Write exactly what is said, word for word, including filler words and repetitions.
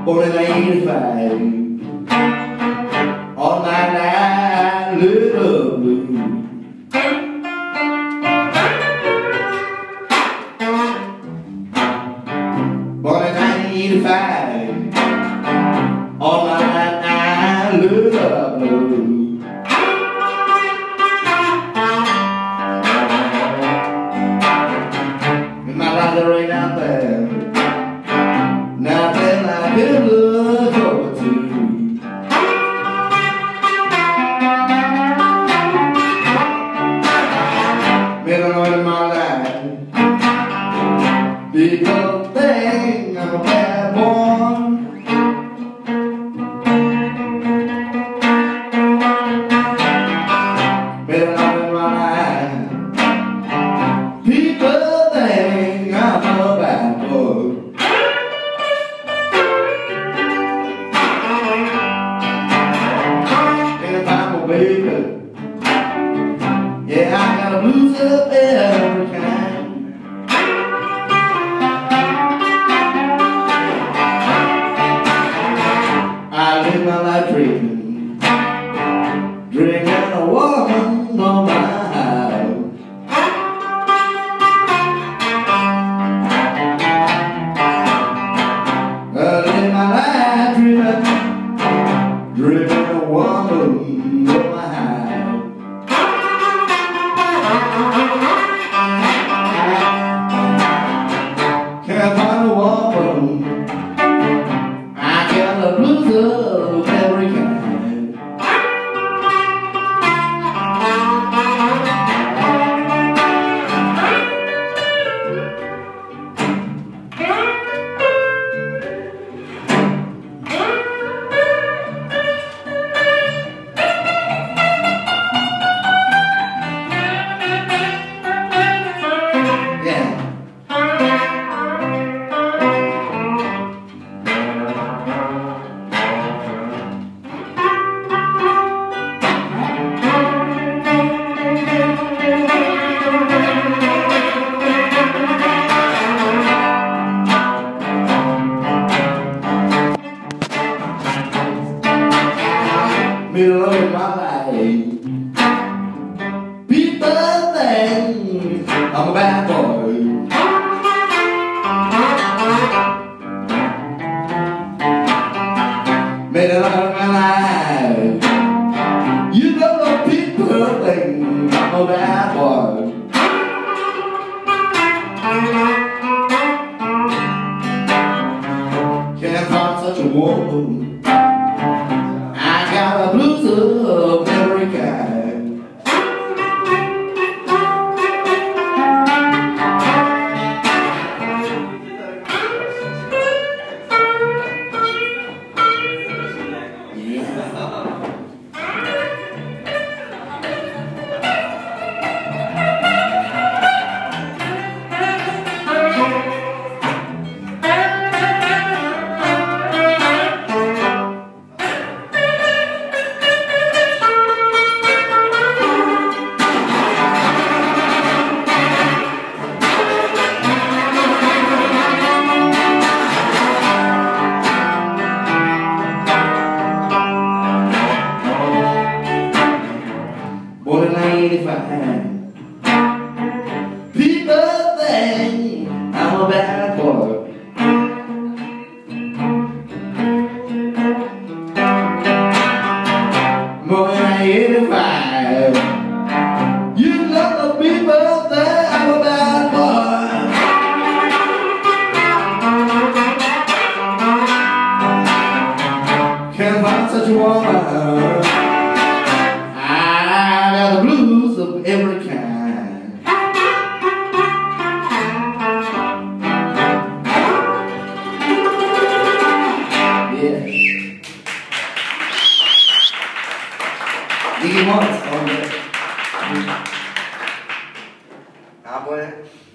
Born in eighty-five, on my nine little blue. Born in nineteen eighty-five, on my nine little blue. In my life there ain't nothing, nothing I can look forward to. Middle of my life, big old thing, I'm a bad boy. Middle of my life, people think I'm a bad boy. Baby, yeah, I got a blues up every kind. I live my life dreaming, dreaming a woman on my house. I live my life dreaming, dreaming a woman. Can't find a woman, I got the blues of every kind. Middle of my life, people think I'm a bad boy. Middle of my life, you know the people think I'm a bad boy. Can't find such a woman, the blues of every kind. Born in nineteen eighty-five, people think I'm a bad boy. Born in nineteen eighty-five, you know the people think I'm a bad boy. Can't find such a woman, the blues of every kind. Yeah. Diggy Morris on there. Ah, boy.